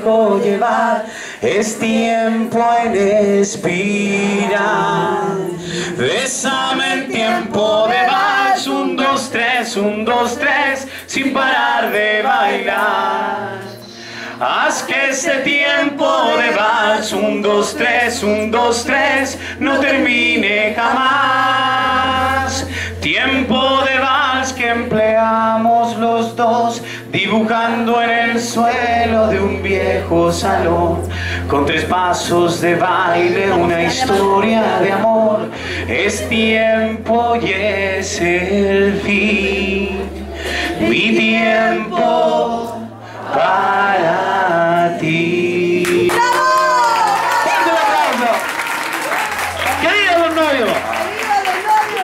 dejo llevar, es tiempo en espiral. Bésame en tiempo de vals, 1, 2, 3, 1, 2, 3, sin parar de bailar. Haz que ese tiempo de vals, 1, 2, 3, 1, 2, 3, no termine jamás. Tiempo de vals que empleamos los dos, dibujando en el suelo de un viejo salón, con 3 pasos de baile, una historia de amor. Es tiempo y es el fin, mi tiempo para